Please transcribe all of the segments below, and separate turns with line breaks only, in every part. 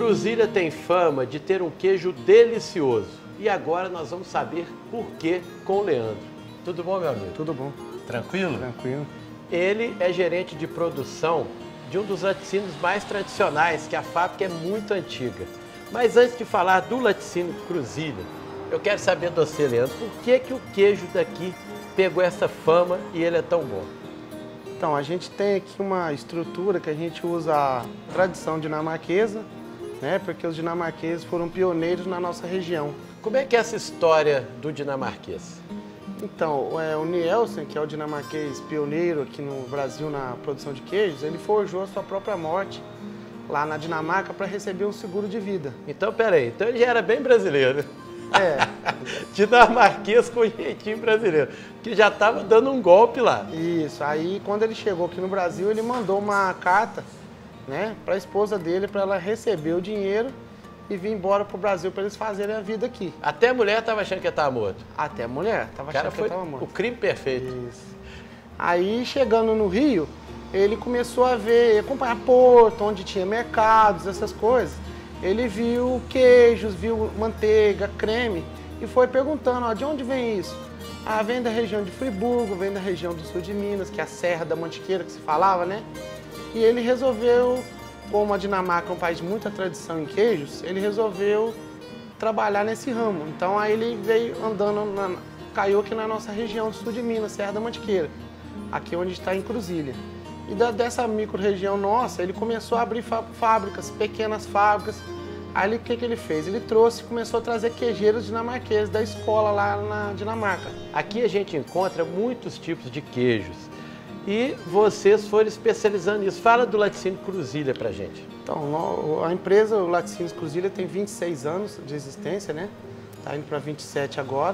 Cruzília tem fama de ter um queijo delicioso. E agora nós vamos saber por quê com o Leandro. Tudo bom, meu amigo?
Tudo bom.
Tranquilo?
Tranquilo.
Ele é gerente de produção de um dos laticínios mais tradicionais, que a fábrica é muito antiga. Mas antes de falar do laticínio Cruzília, eu quero saber de você, Leandro, por que o queijo daqui pegou essa fama e ele é tão bom?
Então, a gente tem aqui uma estrutura que a gente usa a tradição dinamarquesa, né? Porque os dinamarqueses foram pioneiros na nossa região.
Como é que é essa história do dinamarquês?
Então, o Nielsen, que é o dinamarquês pioneiro aqui no Brasil na produção de queijos, ele forjou a sua própria morte lá na Dinamarca para receber um seguro de vida.
Então, peraí, então ele já era bem brasileiro.
É.
Dinamarquês com jeitinho brasileiro, que já estava dando um golpe lá.
Isso, aí quando ele chegou aqui no Brasil, ele mandou uma carta, né, para a esposa dele, para ela receber o dinheiro e vir embora pro Brasil para eles fazerem a vida aqui.
Até a mulher estava achando que ele estava morto.
Até a mulher estava achando que ele estava morto.
O crime perfeito.
Isso. Aí, chegando no Rio, ele começou a ver, acompanhar porto, onde tinha mercados, essas coisas. Ele viu queijos, viu manteiga, creme e foi perguntando, ó, de onde vem isso? Ah, vem da região de Friburgo, vem da região do sul de Minas, que é a Serra da Mantiqueira que se falava, né? E ele resolveu, como a Dinamarca é um país de muita tradição em queijos, ele resolveu trabalhar nesse ramo. Então aí ele veio andando, caiu aqui na nossa região do sul de Minas, Serra da Mantiqueira, aqui onde está em Cruzília. E dessa micro-região nossa, ele começou a abrir fábricas, pequenas fábricas. Aí o que ele fez? Ele trouxe e começou a trazer queijeiros dinamarqueses da escola lá na Dinamarca.
Aqui a gente encontra muitos tipos de queijos e vocês foram especializando nisso. Fala do laticínio Cruzília pra gente.
Então, a empresa, o Laticínios Cruzília, tem 26 anos de existência, né? Tá indo para 27 agora.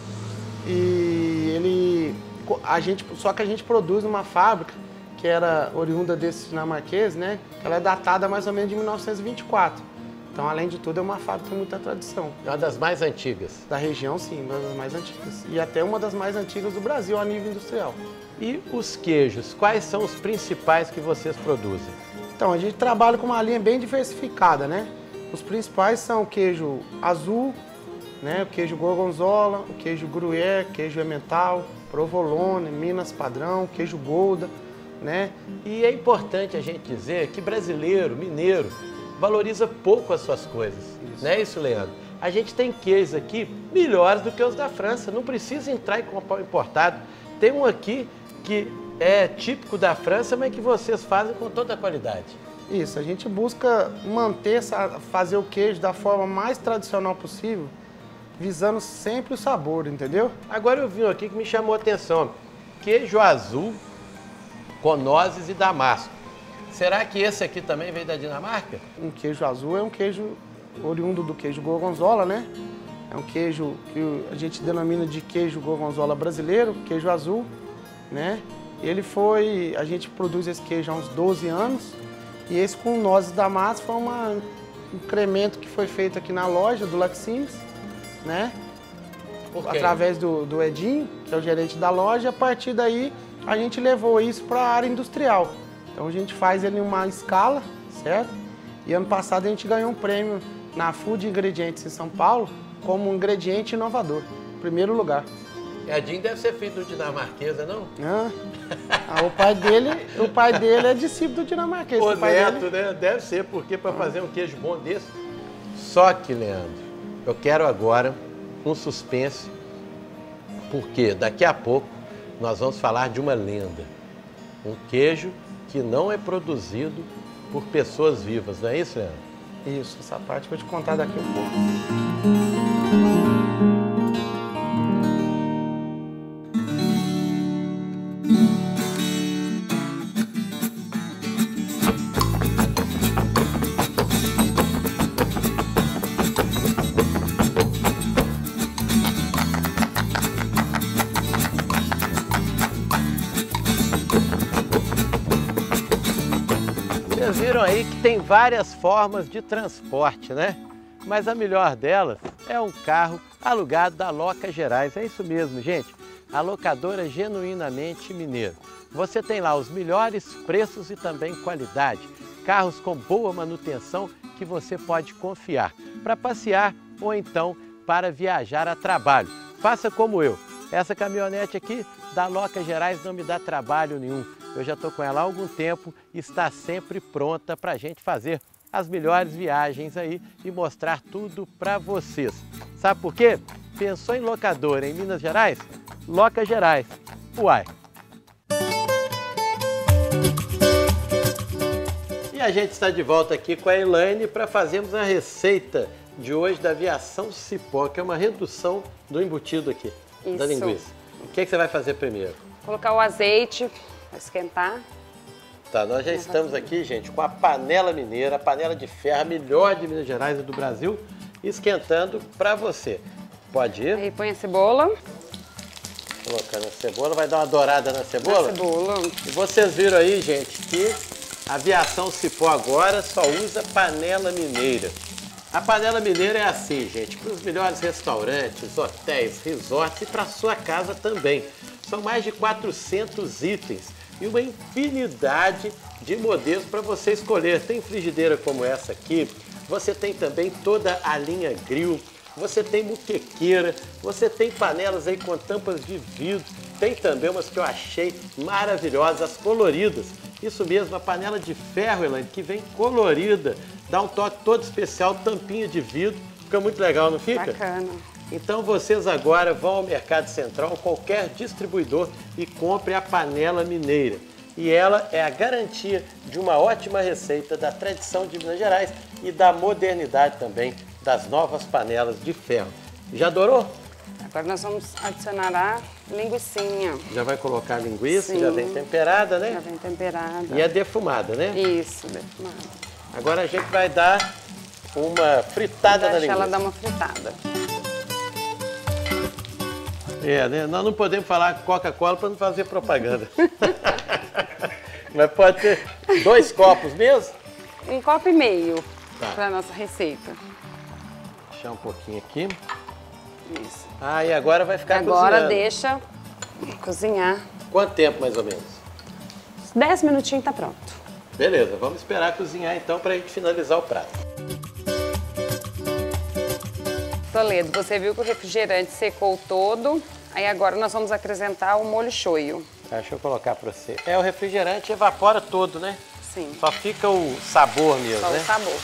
E só que a gente produz numa fábrica que era oriunda desse dinamarquês, né? Ela é datada mais ou menos de 1924. Então, além de tudo, é uma fábrica com muita tradição.
É uma das mais antigas.
Da região, sim, uma das mais antigas. E até uma das mais antigas do Brasil a nível industrial.
E os queijos, quais são os principais que vocês produzem?
Então, a gente trabalha com uma linha bem diversificada, né? Os principais são o queijo azul, né? O queijo gorgonzola, o queijo gruyère, queijo emmental, provolone, Minas padrão, queijo Gouda, né?
E é importante a gente dizer que brasileiro, mineiro, valoriza pouco as suas coisas. Isso. Não é isso, Leandro? A gente tem queijos aqui melhores do que os da França. Não precisa entrar e comprar importado. Tem um aqui que é típico da França, mas que vocês fazem com toda a qualidade.
Isso, a gente busca fazer o queijo da forma mais tradicional possível, visando sempre o sabor, entendeu?
Agora eu vi um aqui que me chamou a atenção. Queijo azul com nozes e damasco. Será que esse aqui também veio da Dinamarca?
Um queijo azul é um queijo oriundo do queijo gorgonzola, né? É um queijo que a gente denomina de queijo gorgonzola brasileiro, queijo azul, né? A gente produz esse queijo há uns 12 anos e esse com nozes e damasco foi um incremento que foi feito aqui na loja do Laticínios, né? Através do Edinho, que é o gerente da loja, e a partir daí a gente levou isso para a área industrial. Então a gente faz ele em uma escala, certo? E ano passado a gente ganhou um prêmio na Food Ingredientes em São Paulo como um ingrediente inovador, primeiro lugar.
Edinho deve ser filho do dinamarquesa, não?
O pai dele é discípulo do dinamarquês.
O neto, né? Deve ser, porque para fazer um queijo bom desse. Só que, Leandro, eu quero agora um suspense, porque daqui a pouco nós vamos falar de uma lenda. Um queijo que não é produzido por pessoas vivas, não é isso, Leandro?
Isso, essa parte eu vou te contar daqui um pouco.
Vocês viram aí que tem várias formas de transporte, né? Mas a melhor delas é um carro alugado da Loca Gerais. É isso mesmo, gente. A locadora genuinamente mineira. Você tem lá os melhores preços e também qualidade. carros com boa manutenção que você pode confiar para passear ou então para viajar a trabalho. Faça como eu. Essa caminhonete aqui da Loca Gerais não me dá trabalho nenhum. Eu já estou com ela há algum tempo e está sempre pronta para a gente fazer as melhores viagens aí e mostrar tudo para vocês. Sabe por quê? Pensou em locadora em Minas Gerais? Loca Gerais. Uai! E a gente está de volta aqui com a Elaine para fazermos a receita de hoje da aviação cipó, que é uma redução do embutido aqui,
Isso.
da linguiça. O que você vai fazer primeiro?
Colocar o azeite para esquentar.
Tá, nós já estamos aqui, gente, com a panela mineira, a panela de ferro, a melhor de Minas Gerais e do Brasil, esquentando para você. Pode ir?
Aí põe a cebola.
Colocando a cebola, vai dar uma dourada na cebola?
Na cebola.
E vocês viram aí, gente, que a aviação cipó agora só usa panela mineira. A panela mineira é assim, gente, para os melhores restaurantes, hotéis, resorts e para sua casa também. São mais de 400 itens e uma infinidade de modelos para você escolher. Tem frigideira como essa aqui, você tem também toda a linha grill, você tem muquequeira, você tem panelas aí com tampas de vidro, tem também umas que eu achei maravilhosas, as coloridas. Isso mesmo, a panela de ferro, Elaine, que vem colorida, dá um toque todo especial, tampinha de vidro, fica muito legal, não fica?
Bacana.
Então vocês agora vão ao Mercado Central, qualquer distribuidor, e compre a panela mineira. E ela é a garantia de uma ótima receita da tradição de Minas Gerais e da modernidade também das novas panelas de ferro. Já adorou?
Agora nós vamos adicionar a linguicinha.
Já vai colocar a linguiça,
Sim.
já vem temperada, né?
Já vem temperada.
E é defumada, né?
Isso, defumada.
Agora a gente vai dar uma fritada na
Deixa
linguiça.
ela dar uma fritada.
É, né? Nós não podemos falar Coca-Cola para não fazer propaganda. Mas pode ter 2 copos mesmo?
1,5 copo
Tá.
para a nossa receita.
Deixar um pouquinho aqui.
Isso.
Ah, e agora vai ficar
Agora
cozinhando.
deixa cozinhar.
Quanto tempo mais ou menos?
10 minutinhos tá pronto.
Beleza, vamos esperar cozinhar então para a gente finalizar o prato.
Toledo, você viu que o refrigerante secou todo. Aí agora nós vamos acrescentar o molho shoyu.
Deixa eu colocar para você. O refrigerante evapora todo, né?
Sim.
Só fica o sabor mesmo,
Só
né?
o sabor.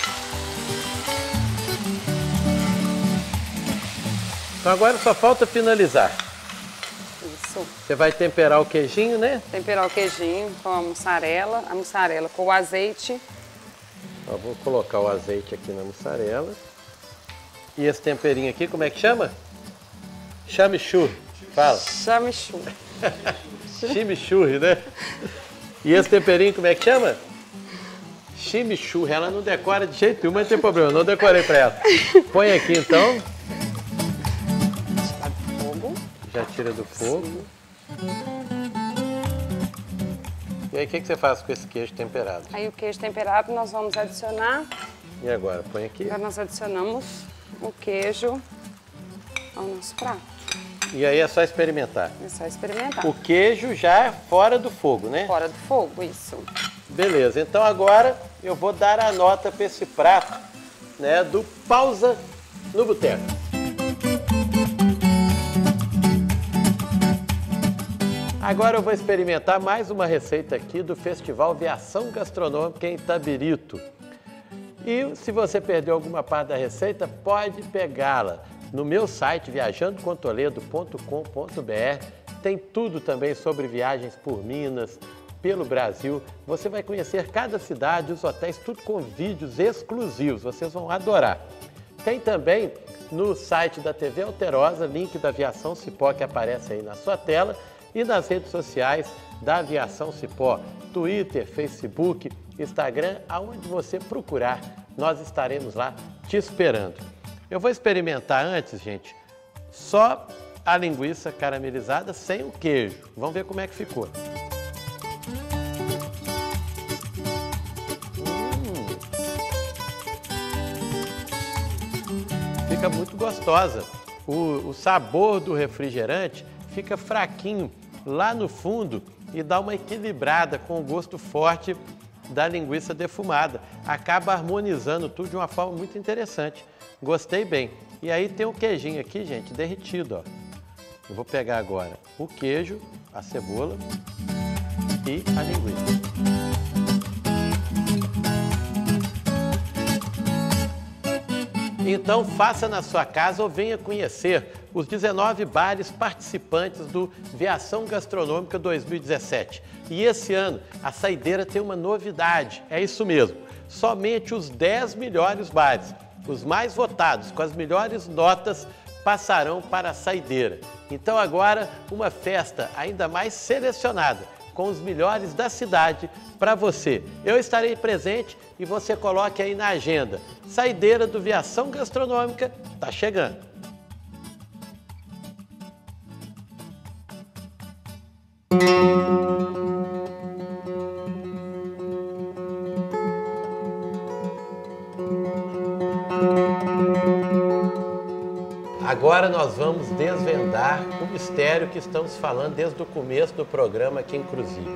Então agora só falta finalizar.
Isso.
Você vai temperar o queijinho, né?
Temperar o queijinho com a mussarela com o azeite.
Ó, vou colocar o azeite aqui na mussarela. E esse temperinho aqui, como é que chama? Chamichurri. Fala.
Chamichurri.
Chimichurri, né? E esse temperinho, como é que chama? Chimichurri. Ela não decora de jeito nenhum, mas não tem problema, não decorei pra ela. Põe aqui então.
Tirar do fogo.
Já tira do fogo. E aí, o que você faz com esse queijo temperado?
Aí o queijo temperado nós vamos adicionar.
E agora? Põe aqui.
Agora nós adicionamos o queijo ao nosso prato.
E aí é só experimentar.
É só experimentar.
O queijo já fora do fogo, né?
Fora do fogo, isso.
Beleza, então agora eu vou dar a nota para esse prato, né, do Pausa no Boteco. Agora eu vou experimentar mais uma receita aqui do Festival Aviação Gastronômica em Itabirito. E se você perdeu alguma parte da receita, pode pegá-la no meu site viajandocontoledo.com.br. Tem tudo também sobre viagens por Minas, pelo Brasil. Você vai conhecer cada cidade, os hotéis, tudo com vídeos exclusivos. Vocês vão adorar. Tem também no site da TV Alterosa, link da Aviação Cipó que aparece aí na sua tela, e nas redes sociais da Aviação Cipó, Twitter, Facebook, Instagram, aonde você procurar, nós estaremos lá te esperando. Eu vou experimentar antes, gente, só a linguiça caramelizada sem o queijo. Vamos ver como é que ficou. Fica muito gostosa. O sabor do refrigerante fica fraquinho lá no fundo e dá uma equilibrada com o gosto forte da linguiça defumada. Acaba harmonizando tudo de uma forma muito interessante. Gostei bem. E aí tem o queijinho aqui, gente, derretido, ó. Eu vou pegar agora o queijo, a cebola e a linguiça. Então faça na sua casa ou venha conhecer os 19 bares participantes do Viação Gastronômica 2017. E esse ano a saideira tem uma novidade, é isso mesmo, somente os 10 melhores bares, os mais votados, com as melhores notas, passarão para a saideira. Então agora uma festa ainda mais selecionada, com os melhores da cidade para você. Eu estarei presente e você coloque aí na agenda. Saideira do Viação Gastronômica está chegando. Agora nós vamos desvendar o mistério que estamos falando desde o começo do programa aqui em Cruzeiro.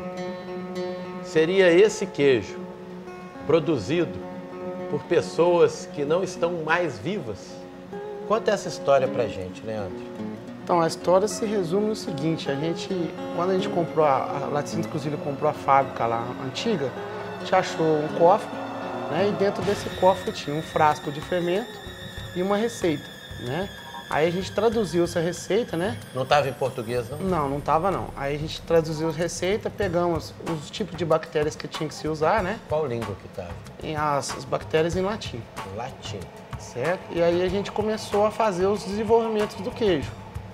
Seria esse queijo produzido por pessoas que não estão mais vivas? Conta essa história pra gente, Leandro.
Então, a história se resume no seguinte, quando a gente comprou, a Laticínios Cruzílio comprou a fábrica lá antiga, a gente achou um cofre, né, e dentro desse cofre tinha um frasco de fermento e uma receita, né? Aí a gente traduziu essa receita, né?
Não estava em português, não?
Não, não estava não. Aí a gente traduziu a receita, pegamos os tipos de bactérias que tinha que se usar, né?
Qual língua que estava?
As bactérias em latim.
Em latim.
Certo? E aí a gente começou a fazer os desenvolvimentos do queijo,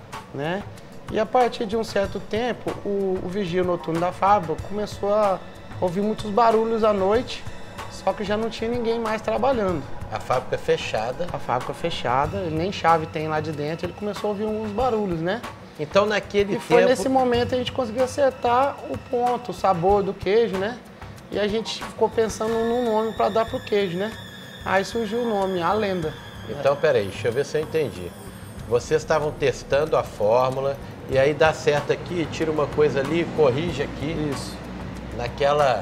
né? E a partir de um certo tempo, o vigia noturno da fábrica começou a ouvir muitos barulhos à noite, só que já não tinha ninguém mais trabalhando.
A fábrica fechada.
A fábrica fechada, nem chave tem lá de dentro, ele começou a ouvir uns barulhos, né?
Então naquele tempo...
E foi nesse momento a gente conseguiu acertar o ponto, o sabor do queijo, né? E a gente ficou pensando num nome para dar pro queijo, né? Aí surgiu o nome, A Lenda.
Então, peraí, deixa eu ver se eu entendi. Vocês estavam testando a fórmula e aí dá certo aqui, tira uma coisa ali, corrige aqui.
Isso.
Naquela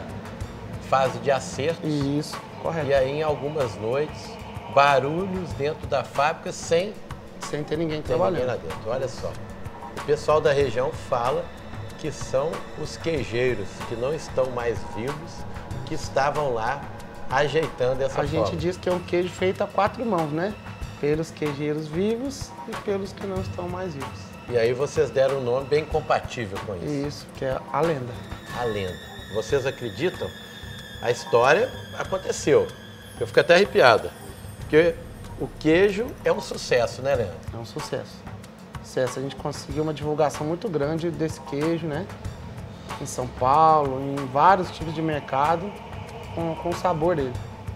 fase de acertos.
Isso, correto.
E aí, em algumas noites, barulhos dentro da fábrica sem
ter ninguém
ninguém
trabalhando.
lá dentro. Olha só. O pessoal da região fala que são os queijeiros que não estão mais vivos, que estavam lá ajeitando essa
A
forma.
gente diz que é um queijo feito a 4 mãos, né? Pelos queijeiros vivos e pelos que não estão mais vivos.
E aí vocês deram um nome bem compatível com isso.
Isso, que é A Lenda.
A Lenda. Vocês acreditam? A história aconteceu. Eu fico até arrepiada. Porque o queijo é um sucesso, né, Leandro?
É um sucesso. Sucesso. A gente conseguiu uma divulgação muito grande desse queijo, né? Em São Paulo, em vários tipos de mercado, com o sabor dele.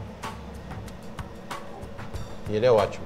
E ele é ótimo.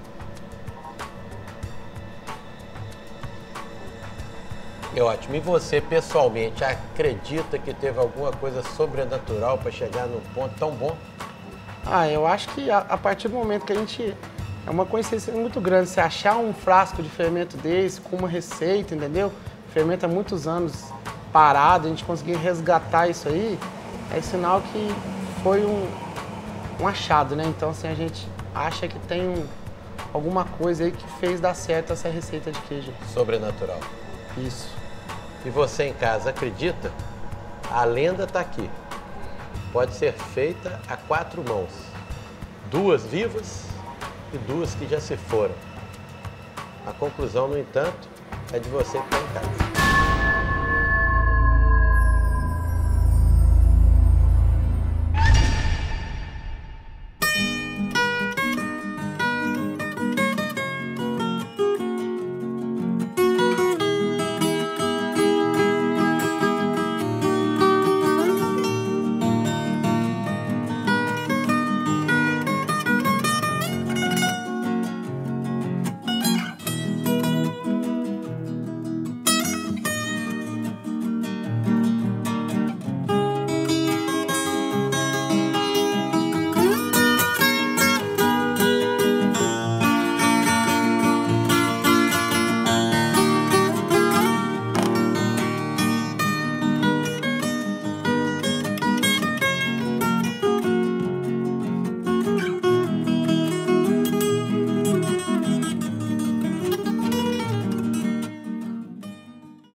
É ótimo. E você, pessoalmente, acredita que teve alguma coisa sobrenatural para chegar num ponto tão bom?
Eu acho que a partir do momento que a gente... É uma coincidência muito grande você achar um frasco de fermento desse com uma receita, entendeu? Fermento há muitos anos parado, a gente conseguir resgatar isso aí, é sinal que foi um achado, né? Então, assim, a gente acha que tem alguma coisa aí que fez dar certo essa receita de queijo.
Sobrenatural.
Isso.
E você em casa acredita? A lenda está aqui. Pode ser feita a 4 mãos. 2 vivas e 2 que já se foram. A conclusão, no entanto, é de você que está em casa.